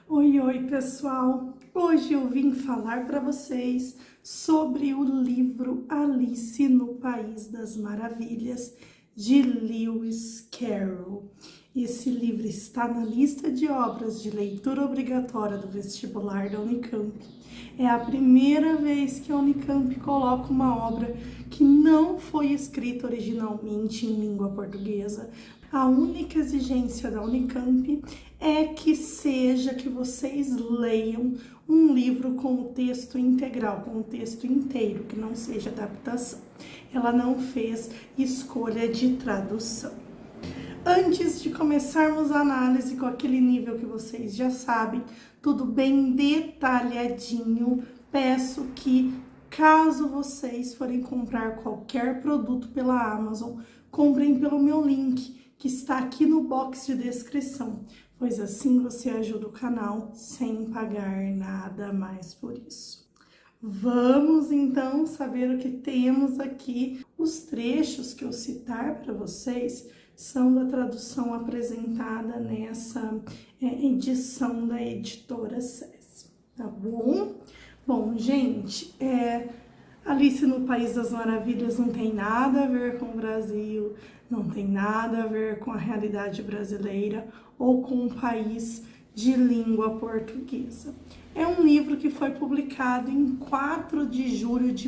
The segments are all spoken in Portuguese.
Oi, pessoal! Hoje eu vim falar para vocês sobre o livro Alice no País das Maravilhas, de Lewis Carroll. Esse livro está na lista de obras de leitura obrigatória do vestibular da Unicamp. É a primeira vez que a Unicamp coloca uma obra que não foi escrita originalmente em língua portuguesa. A única exigência da Unicamp é que vocês leiam um livro com o texto integral, com o texto inteiro, que não seja adaptação. Ela não fez escolha de tradução. Antes de começarmos a análise com aquele nível que vocês já sabem, tudo bem detalhadinho, peço que, caso vocês forem comprar qualquer produto pela Amazon, comprem pelo meu link, que está aqui no box de descrição, pois assim você ajuda o canal sem pagar nada mais por isso. Vamos então saber o que temos aqui. Os trechos que eu citar para vocês são da tradução apresentada nessa edição da editora SESI, tá bom? Bom, gente, Alice no País das Maravilhas não tem nada a ver com o Brasil, não tem nada a ver com a realidade brasileira ou com o país de língua portuguesa. É um livro que foi publicado em 4 de julho de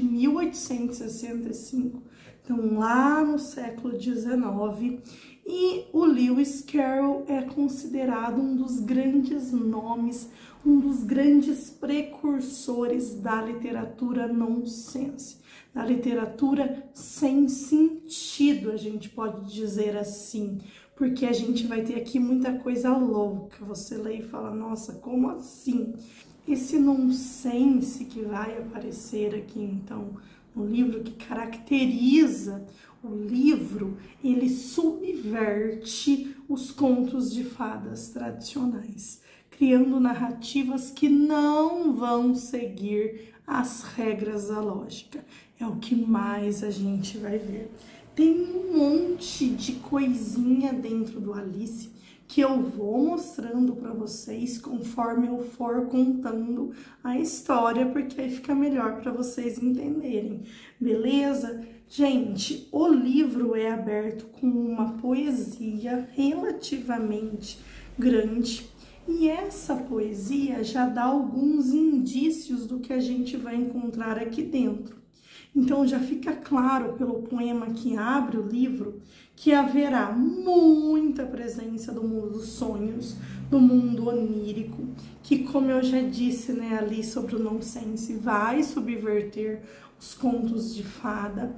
1865, então lá no século XIX, e o Lewis Carroll é considerado um dos grandes nomes, um dos grandes precursores da literatura nonsense, da literatura sem sentido, a gente pode dizer assim, porque a gente vai ter aqui muita coisa louca, você lê e fala, nossa, como assim? Esse nonsense que vai aparecer aqui, então, no livro, que caracteriza o livro, ele subverte os contos de fadas tradicionais, criando narrativas que não vão seguir as regras da lógica. É o que mais a gente vai ver. Tem um monte de coisinha dentro do Alice que eu vou mostrando para vocês conforme eu for contando a história, porque aí fica melhor para vocês entenderem, beleza? Gente, o livro é aberto com uma poesia relativamente grande, e essa poesia já dá alguns indícios do que a gente vai encontrar aqui dentro. Então já fica claro pelo poema que abre o livro que haverá muita presença do mundo dos sonhos, do mundo onírico, que, como eu já disse, né, ali sobre o nonsense, vai subverter os contos de fada,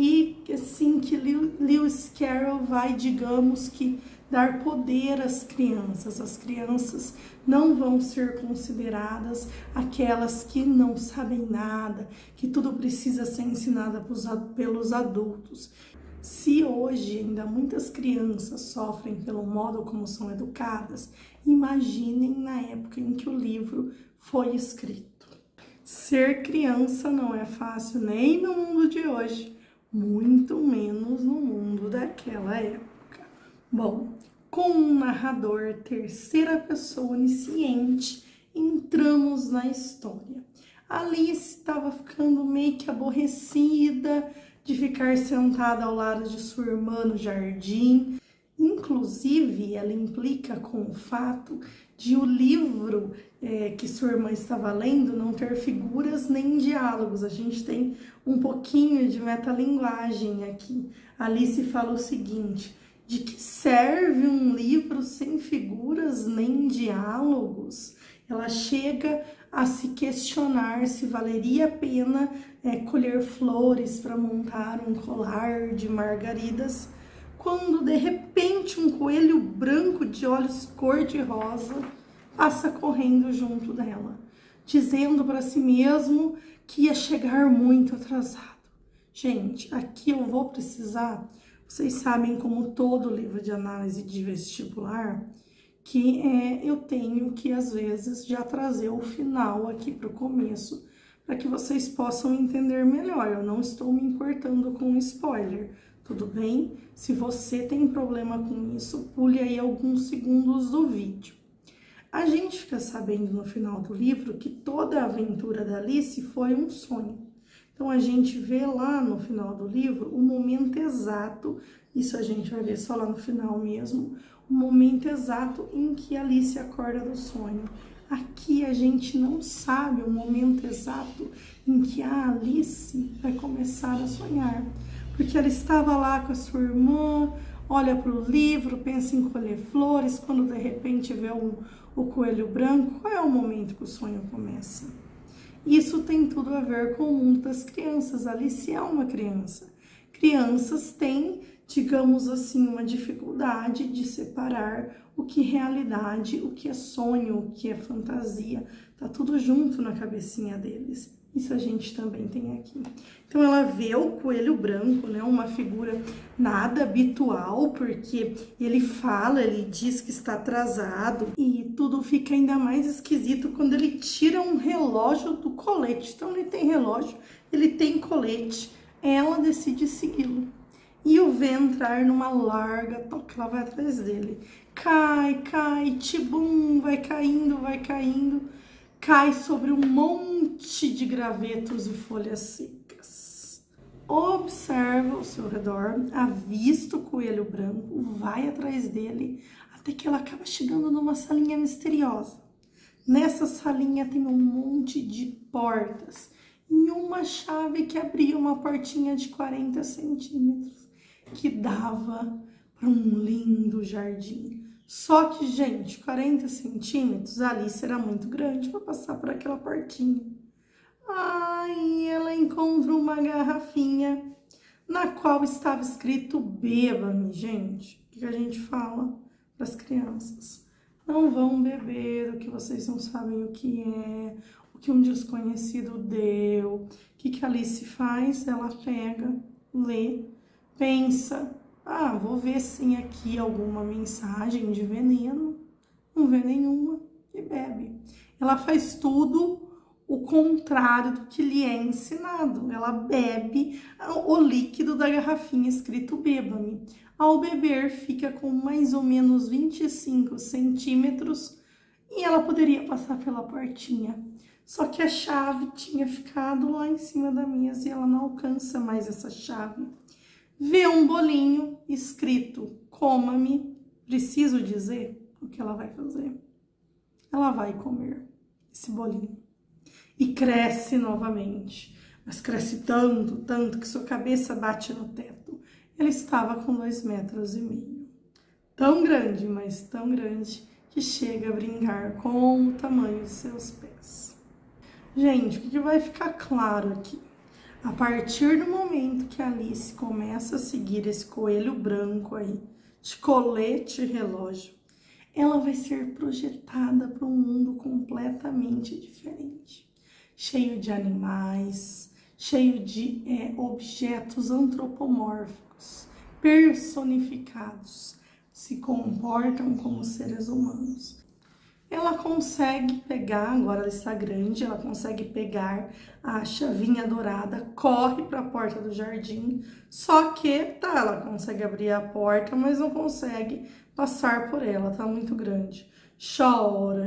e assim que Lewis Carroll vai, digamos que, dar poder às crianças. As crianças não vão ser consideradas aquelas que não sabem nada, que tudo precisa ser ensinado pelos adultos. Se hoje ainda muitas crianças sofrem pelo modo como são educadas, imaginem na época em que o livro foi escrito. Ser criança não é fácil nem no mundo de hoje, muito menos no mundo daquela época. Bom, com um narrador terceira pessoa onisciente, entramos na história. Alice estava ficando meio que aborrecida de ficar sentada ao lado de sua irmã no jardim. Inclusive, ela implica com o fato de o livro que sua irmã estava lendo não ter figuras nem diálogos. A gente tem um pouquinho de metalinguagem aqui. Alice fala o seguinte: de que serve um livro sem figuras nem diálogos? Ela chega a se questionar se valeria a pena colher flores para montar um colar de margaridas, quando de repente um coelho branco de olhos cor-de-rosa passa correndo junto dela, dizendo para si mesmo que ia chegar muito atrasado. Gente, aqui eu vou precisar, vocês sabem, como todo livro de análise de vestibular, que eu tenho que, às vezes, já trazer o final aqui para o começo, para que vocês possam entender melhor. Eu não estou me importando com spoiler, tudo bem? Se você tem problema com isso, pule aí alguns segundos do vídeo. A gente fica sabendo no final do livro que toda a aventura da Alice foi um sonho. Então a gente vê lá no final do livro o momento exato, isso a gente vai ver só lá no final mesmo, o momento exato em que Alice acorda do sonho. Aqui a gente não sabe o momento exato em que a Alice vai começar a sonhar, porque ela estava lá com a sua irmã, olha para o livro, pensa em colher flores, quando de repente vê o coelho branco, qual é o momento que o sonho começa? Isso tem tudo a ver com o mundo das crianças. Alice é uma criança. Crianças têm, digamos assim, uma dificuldade de separar o que é realidade, o que é sonho, o que é fantasia. Tá tudo junto na cabecinha deles. Isso a gente também tem aqui. Então ela vê o coelho branco, né? Uma figura nada habitual, porque ele fala, ele diz que está atrasado e tudo fica ainda mais esquisito quando ele tira um relógio do colete. Então ele tem relógio, ele tem colete. Ela decide segui-lo e o vê entrar numa larga toca, ela vai atrás dele. Cai, tibum, vai caindo, cai sobre um monte de gravetos e folhas secas. Observa ao seu redor, avista o coelho branco, vai atrás dele, até que ela acaba chegando numa salinha misteriosa. Nessa salinha tem um monte de portas e uma chave que abria uma portinha de 40 centímetros, que dava para um lindo jardim. Só que, gente, 40 centímetros, a Alice era muito grande para passar por aquela portinha. Ai, ela encontra uma garrafinha na qual estava escrito beba-me, gente. O que a gente fala para as crianças? Não vão beber o que vocês não sabem o que é, o que um desconhecido deu. O que a Alice faz? Ela pega, lê, pensa. Ah, vou ver sim aqui alguma mensagem de veneno. Não vê nenhuma e bebe. Ela faz tudo o contrário do que lhe é ensinado. Ela bebe o líquido da garrafinha escrito beba-me. Ao beber, fica com mais ou menos 25 centímetros e ela poderia passar pela portinha. Só que a chave tinha ficado lá em cima da mesa e ela não alcança mais essa chave. Vê um bolinho escrito coma-me. Preciso dizer o que ela vai fazer. Ela vai comer esse bolinho. E cresce novamente. Mas cresce tanto que sua cabeça bate no teto. Ela estava com 2,5 metros. Tão grande, mas tão grande, que chega a brincar com o tamanho de seus pés. Gente, o que vai ficar claro aqui? A partir do momento que a Alice começa a seguir esse coelho branco aí, de colete e relógio, ela vai ser projetada para um mundo completamente diferente. Cheio de animais, cheio de objetos antropomórficos, personificados, se comportam como seres humanos. Ela consegue pegar, agora ela está grande, ela consegue pegar a chavinha dourada, corre para a porta do jardim, só que ela consegue abrir a porta, mas não consegue passar por ela, tá muito grande. Chora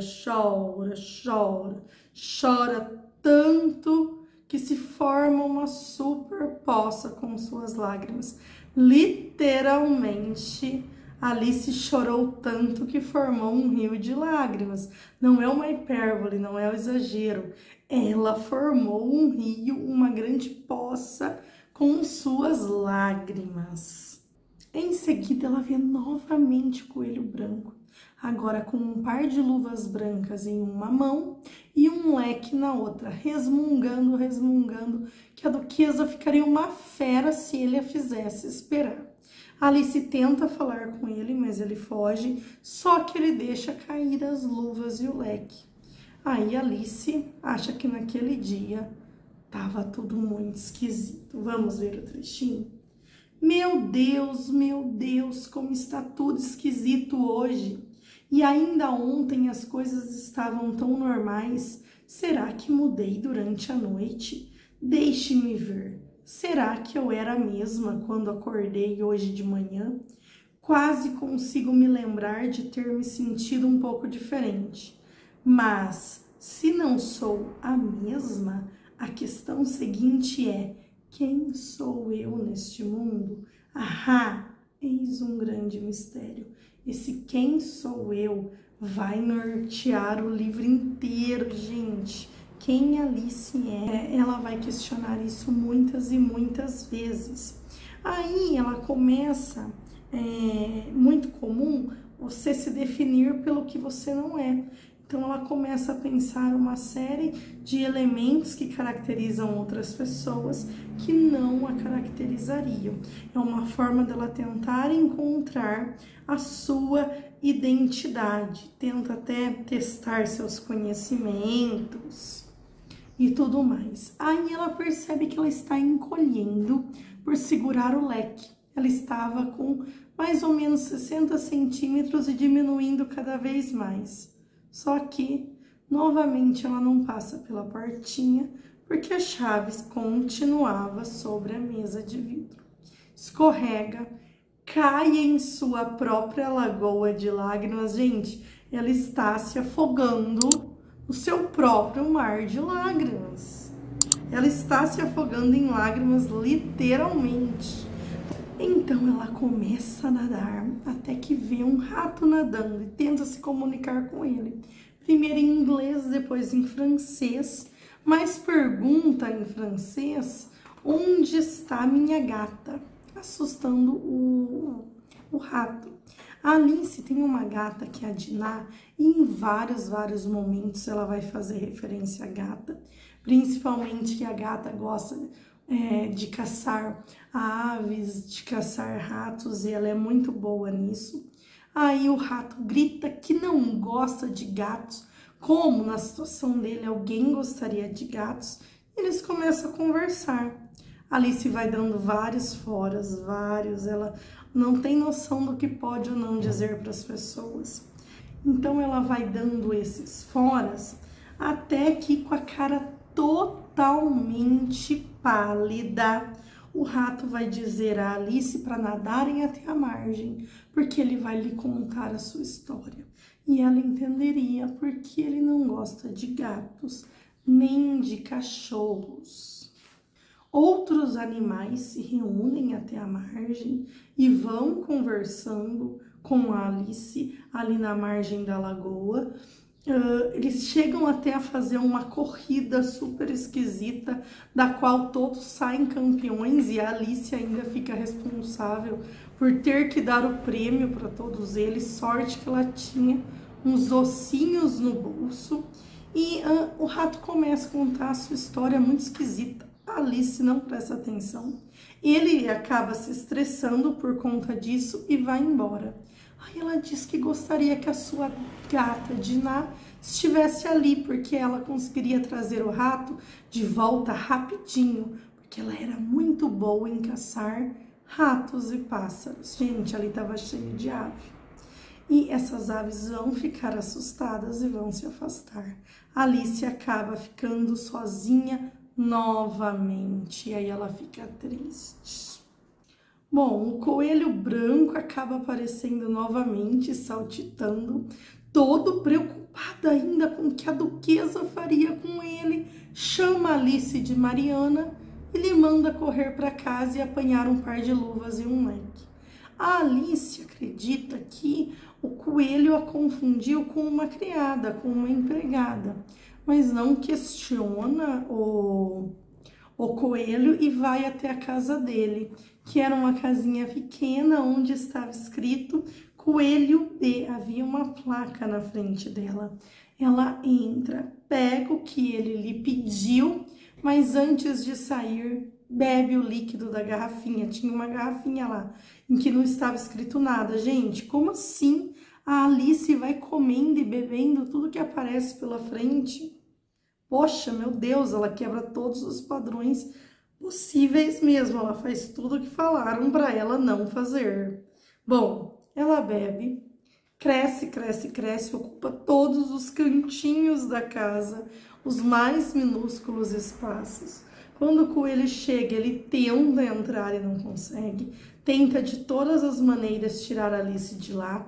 tanto que se forma uma super poça com suas lágrimas. Literalmente, Alice chorou tanto que formou um rio de lágrimas. Não é uma hipérbole, não é um exagero. Ela formou um rio, uma grande poça com suas lágrimas. Em seguida, ela vê novamente o coelho branco, agora com um par de luvas brancas em uma mão e um leque na outra, resmungando, que a duquesa ficaria uma fera se ele a fizesse esperar. Alice tenta falar com ele, mas ele foge, só que ele deixa cair as luvas e o leque. Aí Alice acha que naquele dia tava tudo muito esquisito. Vamos ver o trechinho? Meu Deus, como está tudo esquisito hoje. E ainda ontem as coisas estavam tão normais. Será que mudei durante a noite? Deixe-me ver. Será que eu era a mesma quando acordei hoje de manhã? Quase consigo me lembrar de ter me sentido um pouco diferente. Mas se não sou a mesma, a questão seguinte é: quem sou eu neste mundo? Ahá, eis um grande mistério. Esse quem sou eu vai nortear o livro inteiro, gente. Quem Alice é? Ela vai questionar isso muitas e muitas vezes. Aí ela começa, muito comum, você se definir pelo que você não é. Então ela começa a pensar uma série de elementos que caracterizam outras pessoas que não a caracterizariam. É uma forma dela tentar encontrar a sua identidade, tenta até testar seus conhecimentos e tudo mais. Aí ela percebe que ela está encolhendo por segurar o leque. Ela estava com mais ou menos 60 centímetros e diminuindo cada vez mais. Só que, novamente, ela não passa pela portinha, porque a chave continuava sobre a mesa de vidro. Escorrega, cai em sua própria lagoa de lágrimas. Gente, ela está se afogando no seu próprio mar de lágrimas. Ela está se afogando em lágrimas, literalmente. Então ela começa a nadar até que vê um rato nadando e tenta se comunicar com ele. Primeiro em inglês, depois em francês, mas pergunta em francês: onde está minha gata? Assustando o rato. A Alice tem uma gata que é a Dinah e em vários momentos ela vai fazer referência à gata, principalmente que a gata gosta de caçar aves, de caçar ratos, e ela é muito boa nisso. Aí o rato grita que não gosta de gatos, como na situação dele alguém gostaria de gatos, e eles começam a conversar. Alice vai dando vários foras, ela não tem noção do que pode ou não dizer para as pessoas. Então ela vai dando esses foras até que, com a cara totalmente pálida, o rato vai dizer a Alice para nadarem até a margem, porque ele vai lhe contar a sua história. E ela entenderia porque ele não gosta de gatos, nem de cachorros. Outros animais se reúnem até a margem e vão conversando com a Alice ali na margem da lagoa. Eles chegam até a fazer uma corrida super esquisita, da qual todos saem campeões e a Alice ainda fica responsável por ter que dar o prêmio para todos eles. Sorte que ela tinha uns ossinhos no bolso. E o rato começa a contar a sua história muito esquisita. A Alice não presta atenção. Ele acaba se estressando por conta disso e vai embora. Aí ela diz que gostaria que a sua gata Dinah estivesse ali, porque ela conseguiria trazer o rato de volta rapidinho, porque ela era muito boa em caçar ratos e pássaros. Gente, ali estava cheio de ave. E essas aves vão ficar assustadas e vão se afastar. Alice acaba ficando sozinha novamente, e aí ela fica triste. Bom, o coelho branco acaba aparecendo novamente, saltitando, todo preocupado ainda com o que a duquesa faria com ele. Chama Alice de Mariana e lhe manda correr para casa e apanhar um par de luvas e um leque. A Alice acredita que o coelho a confundiu com uma criada, com uma empregada, mas não questiona o coelho e vai até a casa dele, que era uma casinha pequena onde estava escrito Coelho B. Havia uma placa na frente dela. Ela entra, pega o que ele lhe pediu, mas antes de sair, bebe o líquido da garrafinha. Tinha uma garrafinha lá em que não estava escrito nada. Gente, como assim a Alice vai comendo e bebendo tudo que aparece pela frente? Poxa, meu Deus, ela quebra todos os padrões possíveis mesmo. Ela faz tudo o que falaram para ela não fazer. Bom, ela bebe, cresce, ocupa todos os cantinhos da casa, os mais minúsculos espaços. Quando o coelho chega, ele tenta entrar e não consegue. Tenta de todas as maneiras tirar a Alice de lá.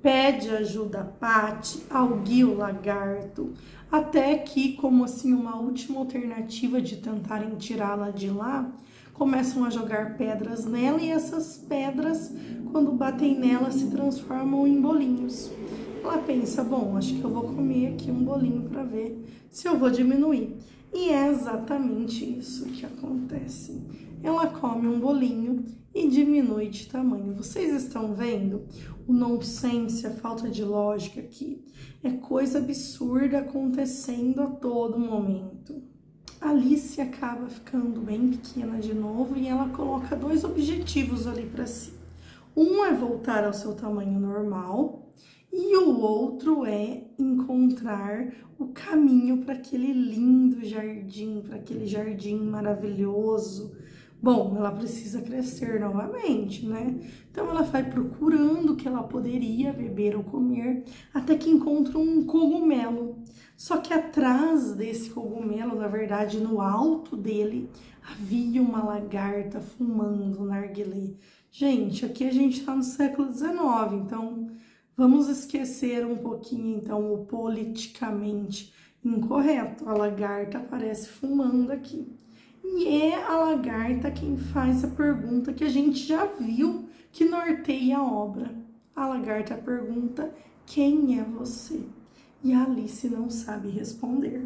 pede ajuda a Patty, ao Gui o lagarto, até que, como assim uma última alternativa de tentarem tirá-la de lá, começam a jogar pedras nela e essas pedras, quando batem nela, se transformam em bolinhos. Ela pensa, bom, acho que eu vou comer aqui um bolinho para ver se eu vou diminuir. E é exatamente isso que acontece. Ela come um bolinho e diminui de tamanho. Vocês estão vendo o nonsense, a falta de lógica aqui? É coisa absurda acontecendo a todo momento. Alice acaba ficando bem pequena de novo e ela coloca 2 objetivos ali para si. Um é voltar ao seu tamanho normal e o outro é encontrar o caminho para aquele lindo jardim, para aquele jardim maravilhoso. Bom, ela precisa crescer novamente, né? Então ela vai procurando o que ela poderia beber ou comer, até que encontra um cogumelo. Só que atrás desse cogumelo, na verdade, no alto dele, havia uma lagarta fumando narguilé. Gente, aqui a gente tá no século XIX, então vamos esquecer um pouquinho, então, o politicamente incorreto. A lagarta aparece fumando aqui. E é a lagarta quem faz a pergunta que a gente já viu que norteia a obra. A lagarta pergunta, quem é você? E a Alice não sabe responder.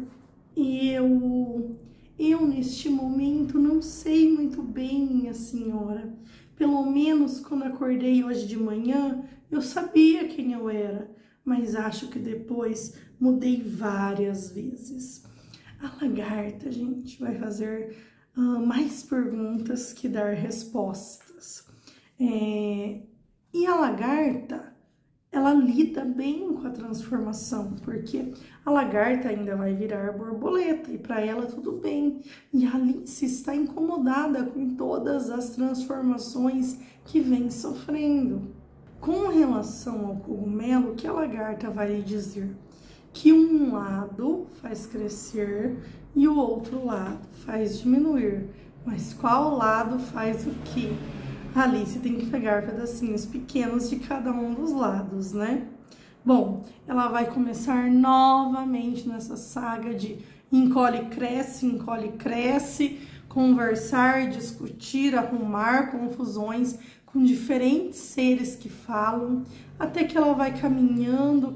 Eu neste momento não sei muito bem, minha senhora. Pelo menos quando acordei hoje de manhã, eu sabia quem eu era, mas acho que depois mudei várias vezes. A lagarta, gente, vai fazer mais perguntas que dar respostas. E a lagarta, ela lida bem com a transformação, porque a lagarta ainda vai virar borboleta e para ela tudo bem. E a Alice está incomodada com todas as transformações que vem sofrendo. Com relação ao cogumelo, o que a lagarta vai lhe dizer? Que um lado faz crescer e o outro lado faz diminuir. Mas qual lado faz o quê? A Alice tem que pegar pedacinhos pequenos de cada um dos lados, né? Bom, ela vai começar novamente nessa saga de encolhe, cresce, conversar, discutir, arrumar confusões com diferentes seres que falam, até que ela vai caminhando,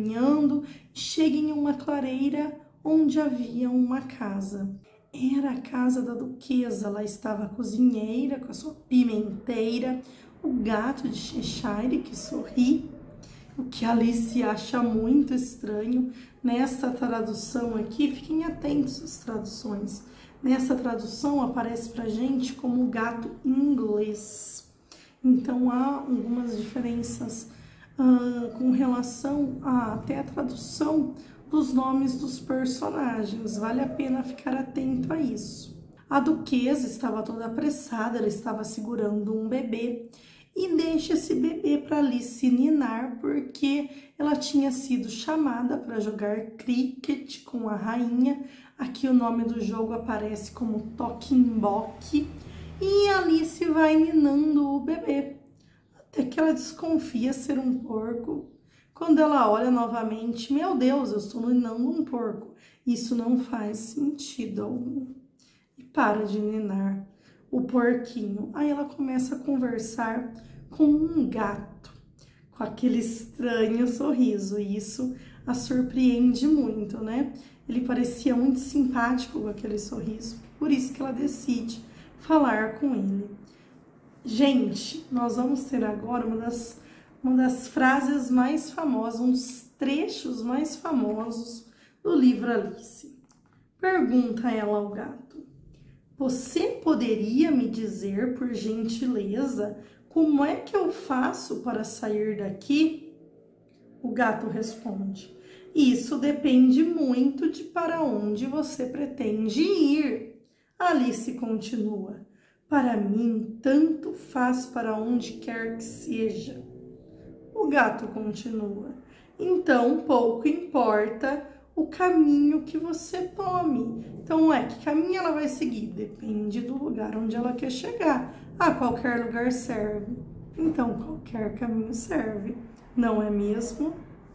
e chega em uma clareira onde havia uma casa. Era a casa da duquesa, lá estava a cozinheira com a sua pimenteira, o gato de Cheshire que sorri, o que Alice acha muito estranho. Nessa tradução aqui, fiquem atentos às traduções, nessa tradução aparece pra gente como gato inglês. Então há algumas diferenças com relação até a tradução dos nomes dos personagens, vale a pena ficar atento a isso. A duquesa estava toda apressada, ela estava segurando um bebê e deixa esse bebê para Alice ninar, porque ela tinha sido chamada para jogar cricket com a rainha. Aqui o nome do jogo aparece como Toquinboque e Alice vai ninando o bebê, até que ela desconfia ser um porco. Quando ela olha novamente, meu Deus, eu estou ninando um porco. Isso não faz sentido algum. E para de ninar o porquinho. Aí ela começa a conversar com um gato, com aquele estranho sorriso. E isso a surpreende muito, né? Ele parecia muito simpático com aquele sorriso. Por isso que ela decide falar com ele. Gente, nós vamos ter agora uma das frases mais famosas, um dos trechos mais famosos do livro Alice. Pergunta ela ao gato: você poderia me dizer, por gentileza, como é que eu faço para sair daqui? O gato responde: isso depende muito de para onde você pretende ir. Alice continua: para mim, tanto faz para onde quer que seja. O gato continua: então pouco importa o caminho que você tome. Então, que caminho ela vai seguir? Depende do lugar onde ela quer chegar. Qualquer lugar serve. Então, qualquer caminho serve. não é mesmo?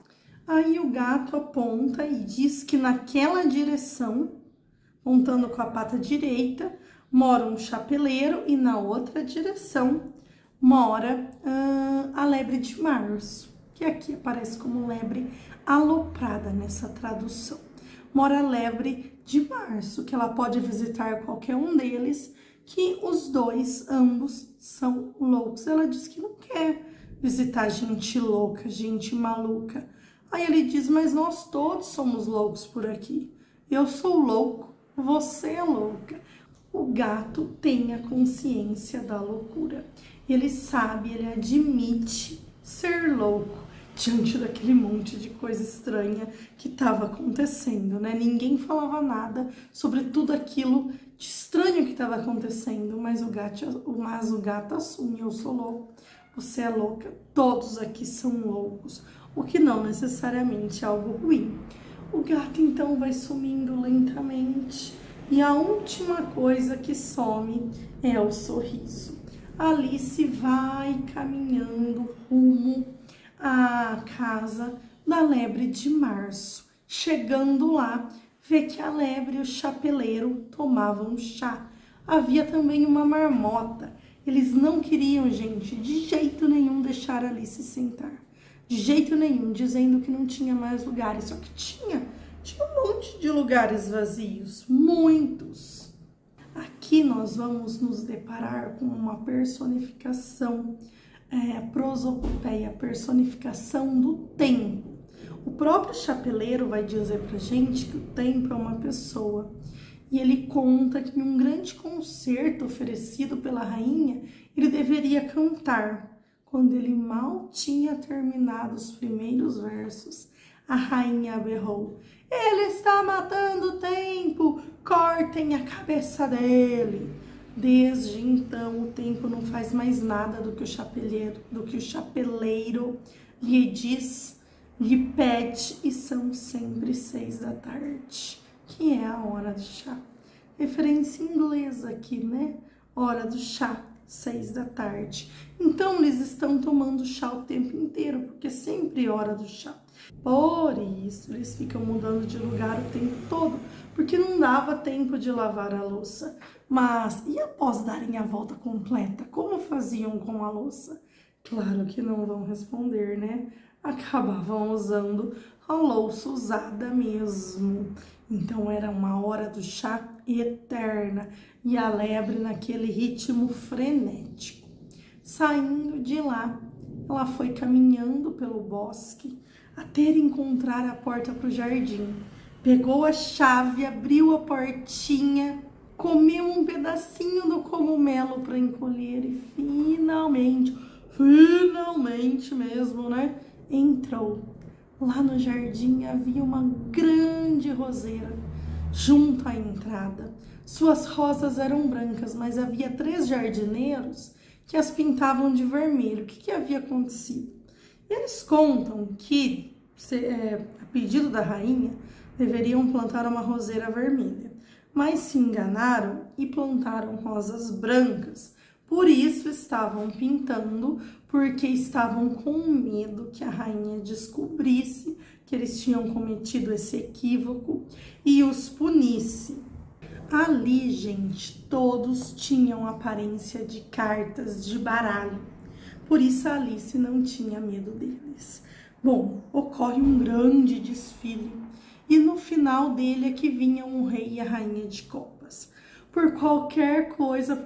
Aí o gato aponta e diz que naquela direção, montando com a pata direita, mora um chapeleiro e na outra direção mora a lebre de março, que aqui aparece como lebre aloprada nessa tradução. Mora a lebre de março, que ela pode visitar qualquer um deles, que os dois, ambos, são loucos. Ela diz que não quer visitar gente louca, gente maluca. Aí ele diz, mas nós todos somos loucos por aqui. Eu sou louco, você é louca. O gato tem a consciência da loucura. Ele sabe, ele admite ser louco diante daquele monte de coisa estranha que estava acontecendo, né? Ninguém falava nada sobre tudo aquilo de estranho que estava acontecendo, mas o gato assume, eu sou louco, você é louca, todos aqui são loucos, o que não necessariamente é algo ruim. O gato então vai sumindo lentamente e a última coisa que some é o sorriso. Alice vai caminhando rumo à casa da lebre de março. Chegando lá, vê que a lebre e o chapeleiro tomavam chá. Havia também uma marmota. Eles não queriam, gente, de jeito nenhum deixar Alice sentar. De jeito nenhum, dizendo que não tinha mais lugares. Só que tinha um monte de lugares vazios, muitos. Aqui nós vamos nos deparar com uma personificação, prosopopeia, personificação do tempo. O próprio chapeleiro vai dizer pra gente que o tempo é uma pessoa. E ele conta que em um grande concerto oferecido pela rainha, ele deveria cantar. Quando ele mal tinha terminado os primeiros versos, a rainha berrou: ele está matando o tempo, cortem a cabeça dele. Desde então, o tempo não faz mais nada do que o chapeleiro lhe diz, lhe pede, e são sempre 6 da tarde, que é a hora do chá. Referência inglesa aqui, né? Hora do chá, 6 da tarde. Então, eles estão tomando chá o tempo inteiro, porque é sempre hora do chá. Por isso, eles ficam mudando de lugar o tempo todo, porque não dava tempo de lavar a louça. Mas, e após darem a volta completa, como faziam com a louça? Claro que não vão responder, né? Acabavam usando a louça usada mesmo. Então, era uma hora do chá eterna e a lebre naquele ritmo frenético. Saindo de lá, ela foi caminhando pelo bosque até encontrar a porta para o jardim. Pegou a chave, abriu a portinha, comeu um pedacinho do cogumelo para encolher e finalmente mesmo, né? Entrou. Lá no jardim havia uma grande roseira junto à entrada. Suas rosas eram brancas, mas havia 3 jardineiros que as pintavam de vermelho. O que havia acontecido? Eles contam que, a pedido da rainha, deveriam plantar uma roseira vermelha, mas se enganaram e plantaram rosas brancas. Por isso estavam pintando, porque estavam com medo que a rainha descobrisse que eles tinham cometido esse equívoco e os punisse. Ali, gente, todos tinham aparência de cartas de baralho. Por isso a Alice não tinha medo deles. Bom, ocorre um grande desfile e no final dele é que vinham o rei e a rainha de copas. Por qualquer coisa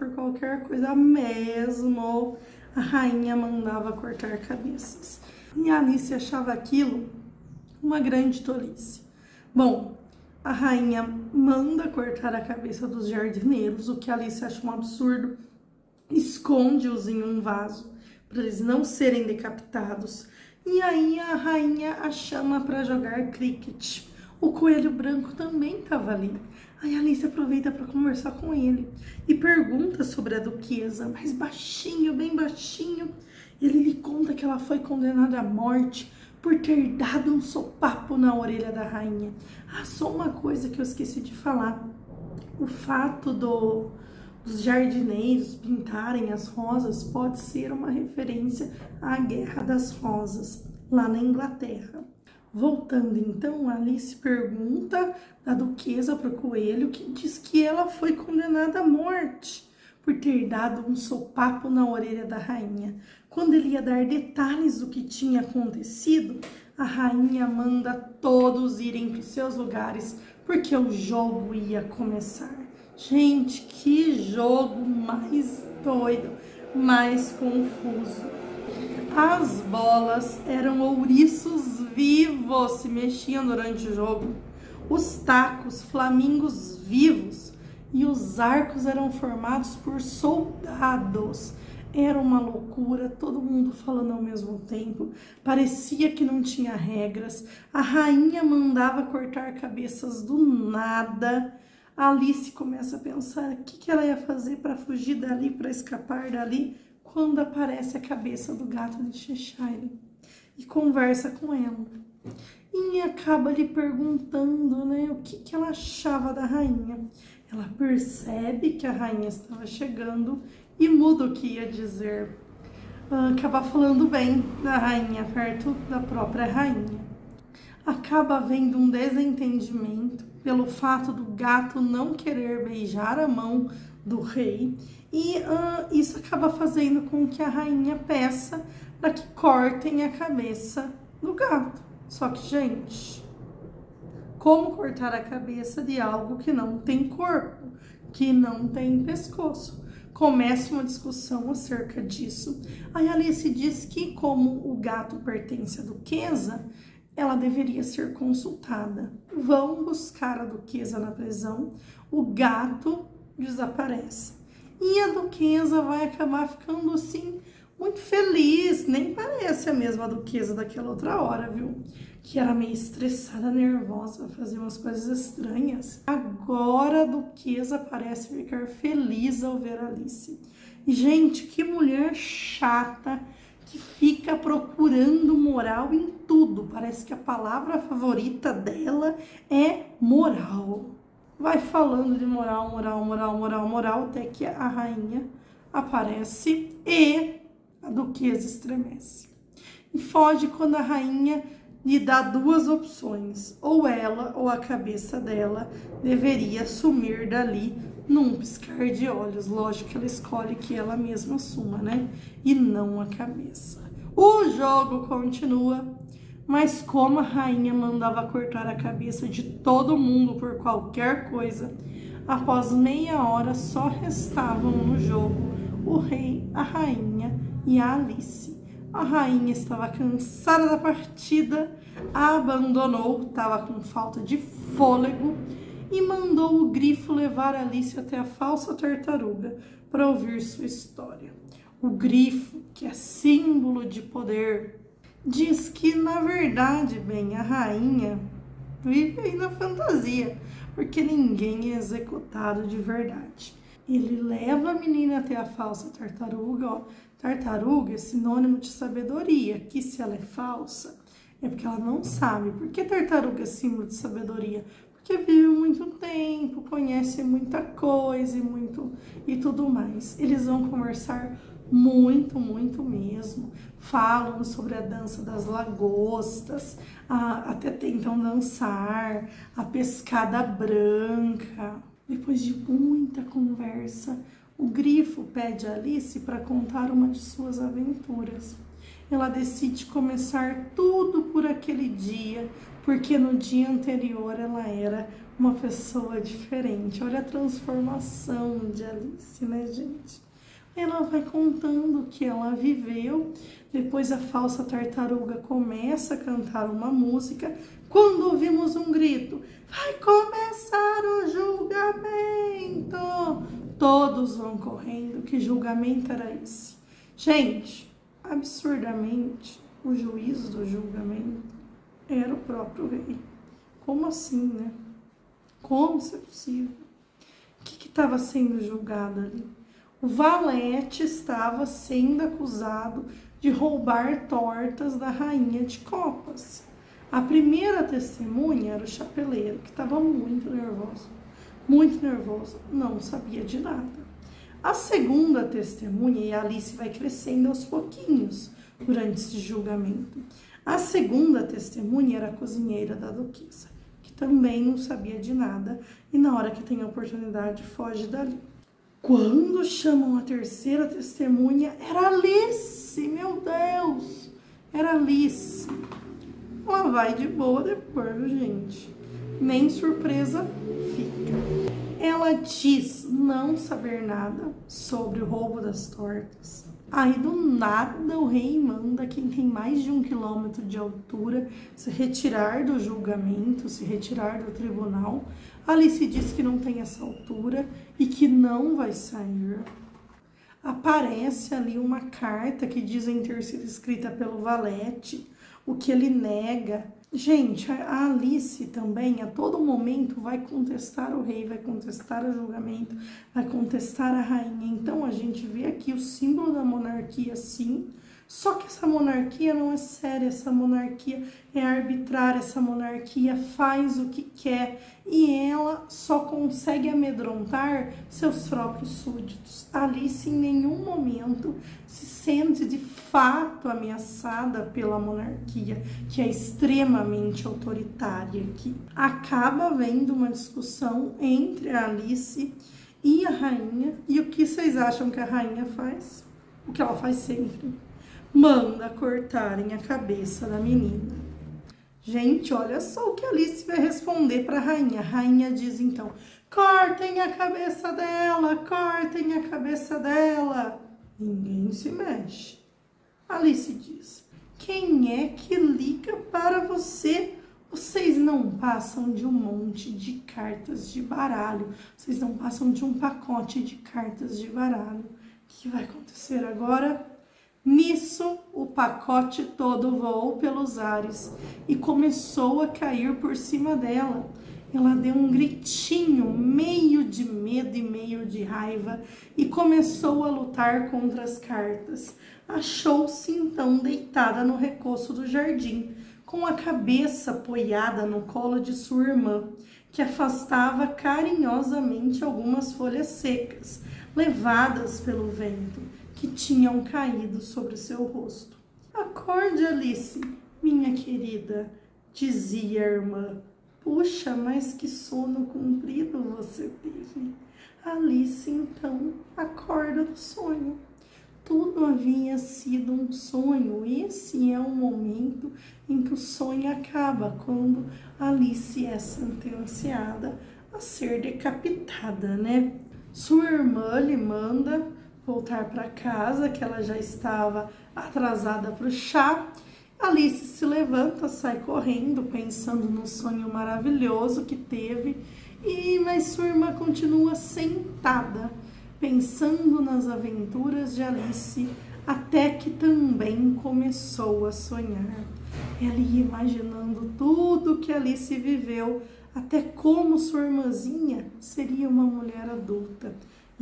mesmo, a rainha mandava cortar cabeças. E a Alice achava aquilo uma grande tolice. Bom, a rainha manda cortar a cabeça dos jardineiros, o que a Alice acha um absurdo, esconde-os em um vaso para eles não serem decapitados. E aí a rainha a chama para jogar cricket. O coelho branco também estava ali. Aí a Alice aproveita para conversar com ele e pergunta sobre a duquesa, mas baixinho, bem baixinho. Ele lhe conta que ela foi condenada à morte por ter dado um sopapo na orelha da rainha. Ah, só uma coisa que eu esqueci de falar. O fato dos jardineiros pintarem as rosas pode ser uma referência à Guerra das Rosas. lá na Inglaterra. Voltando então, Alice pergunta da duquesa para o coelho, que diz que ela foi condenada à morte por ter dado um sopapo na orelha da rainha. Quando ele ia dar detalhes do que tinha acontecido, a rainha manda todos irem para os seus lugares, porque o jogo ia começar. Gente, que jogo mais doido, mais confuso. As bolas eram ouriços vivos, se mexiam durante o jogo. Os tacos, flamingos vivos. E os arcos eram formados por soldados. Era uma loucura, todo mundo falando ao mesmo tempo. Parecia que não tinha regras. A rainha mandava cortar cabeças do nada. A Alice começa a pensar o que ela ia fazer para fugir dali, para escapar dali, quando aparece a cabeça do gato de Cheshire e conversa com ela. E acaba lhe perguntando, né, o que ela achava da rainha. Ela percebe que a rainha estava chegando e muda o que ia dizer. Acaba falando bem da rainha perto da própria rainha. Acaba havendo um desentendimento pelo fato do gato não querer beijar a mão do rei. E isso acaba fazendo com que a rainha peça para que cortem a cabeça do gato. Só que, gente, como cortar a cabeça de algo que não tem corpo, que não tem pescoço? Começa uma discussão acerca disso. Aí Alice diz que, como o gato pertence à duquesa, ela deveria ser consultada. Vão buscar a duquesa na prisão, o gato desaparece. E a duquesa vai acabar ficando assim, muito feliz. Nem parece a mesma duquesa daquela outra hora, viu? Que era meio estressada, nervosa, fazia umas coisas estranhas. Agora a duquesa parece ficar feliz ao ver Alice. E, gente, que mulher chata que fica procurando moral em tudo. Parece que a palavra favorita dela é moral. Vai falando de moral, até que a rainha aparece e a duquesa estremece. E foge quando a rainha lhe dá duas opções. Ou ela ou a cabeça dela deveria sumir dali num piscar de olhos. Lógico que ela escolhe que ela mesma suma, né? E não a cabeça. O jogo continua. Mas como a rainha mandava cortar a cabeça de todo mundo por qualquer coisa, após meia hora só restavam no jogo o rei, a rainha e a Alice. A rainha estava cansada da partida, a abandonou, estava com falta de fôlego e mandou o grifo levar Alice até a falsa tartaruga para ouvir sua história. O grifo, que é símbolo de poder, diz que, na verdade, bem, a rainha vive aí na fantasia, porque ninguém é executado de verdade. Ele leva a menina até a falsa tartaruga, ó. Tartaruga é sinônimo de sabedoria, que se ela é falsa, é porque ela não sabe. Por que tartaruga é símbolo de sabedoria? Porque vive muito tempo, conhece muita coisa e tudo mais. Eles vão conversar muito mesmo. Falam sobre a dança das lagostas, até tentam dançar, a pescada branca. Depois de muita conversa, o grifo pede a Alice para contar uma de suas aventuras. Ela decide começar tudo por aquele dia, porque no dia anterior ela era uma pessoa diferente. Olha a transformação de Alice, né, gente? Ela vai contando o que ela viveu. Depois a falsa tartaruga começa a cantar uma música. Quando ouvimos um grito, vai começar o julgamento. Todos vão correndo. Que julgamento era esse? Gente, absurdamente, o juiz do julgamento era o próprio rei. Como assim, né? Como isso é possível? O que estava sendo julgado ali? O valete estava sendo acusado de roubar tortas da rainha de copas. A primeira testemunha era o chapeleiro, que estava muito nervoso, não sabia de nada. A segunda testemunha, e a Alice vai crescendo aos pouquinhos durante esse julgamento. A segunda testemunha era a cozinheira da duquesa, que também não sabia de nada e na hora que tem a oportunidade foge dali. Quando chamam a terceira testemunha, era Alice, meu Deus, era Alice. Ela vai de boa depois, gente, nem surpresa fica. Ela diz não saber nada sobre o roubo das tortas. Aí do nada o rei manda quem tem mais de 1 quilômetro de altura se retirar do julgamento, se retirar do tribunal. Alice diz que não tem essa altura e que não vai sair. Aparece ali uma carta que dizem ter sido escrita pelo valete, o que ele nega. Gente, a Alice também a todo momento vai contestar o rei, vai contestar o julgamento, vai contestar a rainha. Então a gente vê aqui o símbolo da monarquia, sim. Só que essa monarquia não é séria, essa monarquia é arbitrária, essa monarquia faz o que quer e ela só consegue amedrontar seus próprios súditos. Alice em nenhum momento se sente de fato ameaçada pela monarquia, que é extremamente autoritária aqui. Acaba havendo uma discussão entre a Alice e a rainha, e o que vocês acham que a rainha faz? O que ela faz sempre. Manda cortarem a cabeça da menina. Gente, olha só o que a Alice vai responder para a rainha. A rainha diz então, cortem a cabeça dela, cortem a cabeça dela. Ninguém se mexe. Alice diz, quem é que liga para você? Vocês não passam de um monte de cartas de baralho. Vocês não passam de um pacote de cartas de baralho. O que vai acontecer agora? Nisso, o pacote todo voou pelos ares e começou a cair por cima dela. Ela deu um gritinho, meio de medo e meio de raiva, e começou a lutar contra as cartas. Achou-se então deitada no recosto do jardim, com a cabeça apoiada no colo de sua irmã, que afastava carinhosamente algumas folhas secas, levadas pelo vento, que tinham caído sobre seu rosto. Acorde, Alice, minha querida, dizia a irmã. Puxa, mas que sono comprido você teve. Alice, então, acorda do sonho. Tudo havia sido um sonho. Esse é o momento em que o sonho acaba, quando Alice é sentenciada a ser decapitada, né? Sua irmã lhe manda voltar para casa, que ela já estava atrasada para o chá. Alice se levanta, sai correndo, pensando no sonho maravilhoso que teve, mas sua irmã continua sentada, pensando nas aventuras de Alice, até que também começou a sonhar. Ela ia imaginando tudo que Alice viveu, até como sua irmãzinha seria uma mulher adulta e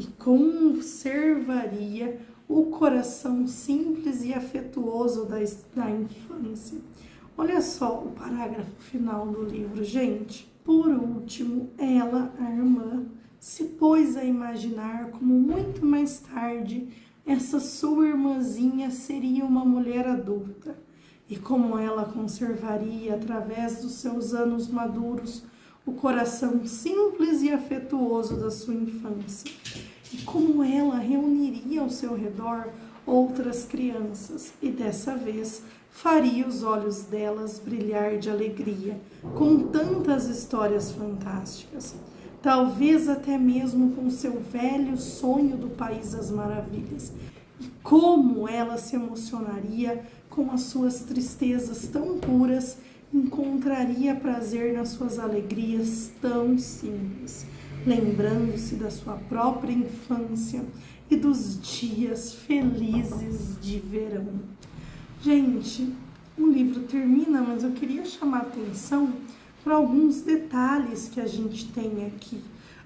conservaria o coração simples e afetuoso da infância. Olha só o parágrafo final do livro, gente. Por último, ela, a irmã, se pôs a imaginar como muito mais tarde essa sua irmãzinha seria uma mulher adulta e como ela conservaria, através dos seus anos maduros, o coração simples e afetuoso da sua infância. E como ela reuniria ao seu redor outras crianças e dessa vez faria os olhos delas brilhar de alegria com tantas histórias fantásticas. Talvez até mesmo com seu velho sonho do País das Maravilhas. E como ela se emocionaria com as suas tristezas tão puras, encontraria prazer nas suas alegrias tão simples, lembrando-se da sua própria infância e dos dias felizes de verão. Gente, o livro termina, mas eu queria chamar a atenção para alguns detalhes que a gente tem aqui.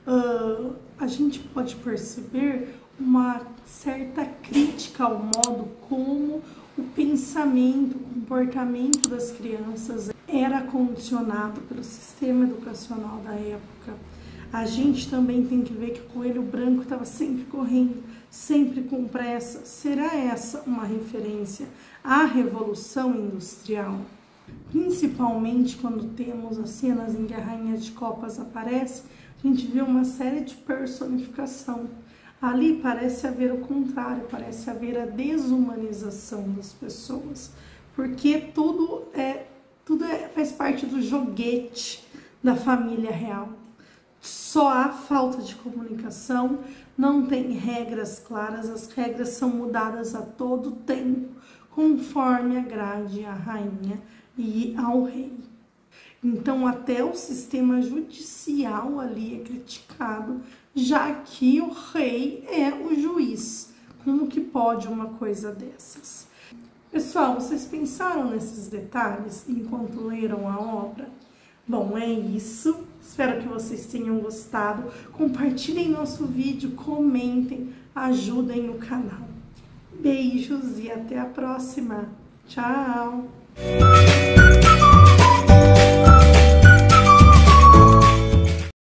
A gente pode perceber uma certa crítica ao modo como o pensamento, o comportamento das crianças era condicionado pelo sistema educacional da época. A gente também tem que ver que o coelho branco estava sempre correndo, sempre com pressa. Será essa uma referência à Revolução Industrial? Principalmente quando temos as cenas em que a Rainha de Copas aparece, a gente vê uma série de personificação. Ali parece haver o contrário, parece haver a desumanização das pessoas, porque tudo faz parte do joguete da família real. Só há falta de comunicação, não tem regras claras, as regras são mudadas a todo tempo, conforme agrade a rainha e ao rei. Então até o sistema judicial ali é criticado, já que o rei é o juiz. Como que pode uma coisa dessas? Pessoal, vocês pensaram nesses detalhes enquanto leram a obra? Bom, é isso. Espero que vocês tenham gostado. Compartilhem nosso vídeo, comentem, ajudem o canal. Beijos e até a próxima. Tchau!